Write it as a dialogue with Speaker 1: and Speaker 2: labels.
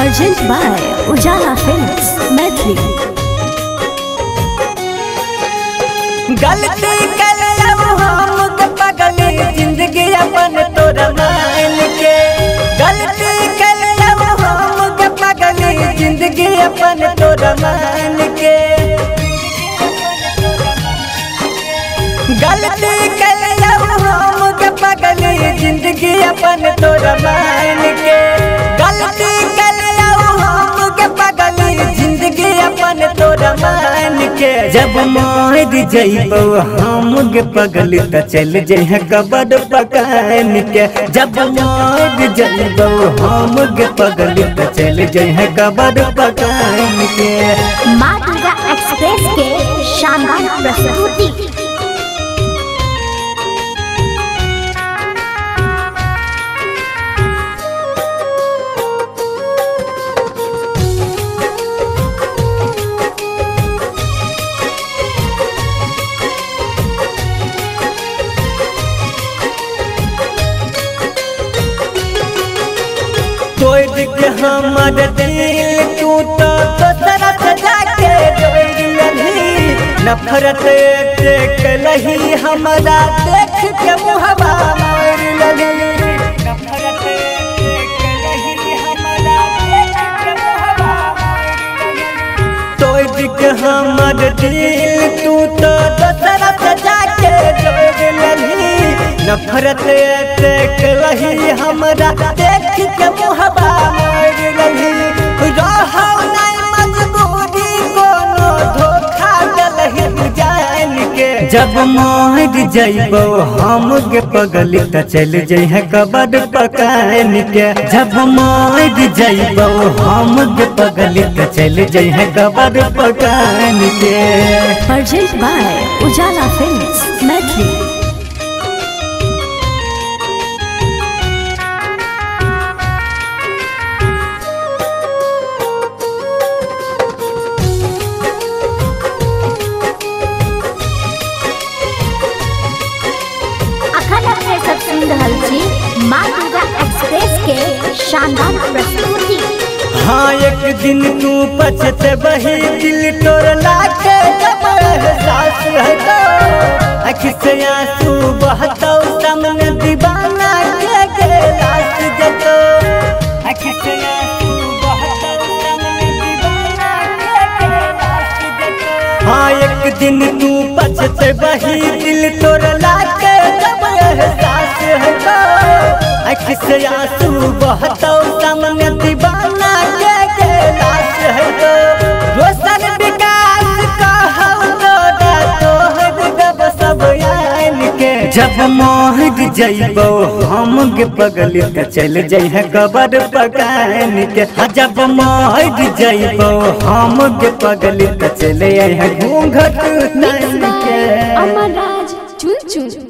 Speaker 1: Urgent by Ujala Films, Maithili।
Speaker 2: गलती कर हम पगली जिंदगी अपन तोरा मान के, गलती कर हम पगली जिंदगी अपन तोरा मान के, गलती कर हम पगली जिंदगी अपन तोरा मान के, गलती कर हम पगली जिंदगी अपन तोरा मान के। जब मर जइबो हम गे पगली त चल जइहे कब्र पकान के, जब मर जइबो हम गे पगली त चल जइहे कब्र पकान के।
Speaker 1: मां दुर्गा एक्सप्रेस के शानदार प्रस्तुति।
Speaker 2: तोड़ के हमर दिल टूटा तो तरस जाके जोड़ी, नफरत देख लही हमरा देख के मुहबा मार लगी, नफरत देख लही हमरा देख के मुहबा मार लगी। तोड़ के हमर दिल टूटा तो तरस जाके जोड़ी, नफरत देख लही हमरा देख के मुहबा मार लही। रहो नहीं मजबूरी कोनो धोखा दलही जान के। जब मर जइबो हम गे पगली त चल जइहे कब्र पकान के, जब मर जइबो हम गे पगली त चल जइहे कब्र पकान के।
Speaker 1: Urgent by Ujala Films, Maithili। मां दुर्गा एक्सप्रेस के शानदार प्रस्तुति।
Speaker 2: हाँ एक दिन तू पछते बही दिल तोर लाके जब एहसास है तो आँखि से आंसू बहतो सामने दीवाना के लाश जतो, आँखि से आंसू बहतो सामने दीवाना के लाश जतो। हाँ एक दिन तू पछते बही दिल तोर लाके जब एहसास है तो आँखि से आंसू बहतो सामने दीवाना के लाश है तो। रोशन विकास कहौ तोहर गब सब आन के। जब मर जइबो हम गे पगली त चल जइहे कब्र पकान के, जब मर जइबो हम गे पगली त चल अइहे घूंघट तान के।
Speaker 1: अमरराज चुन चुन।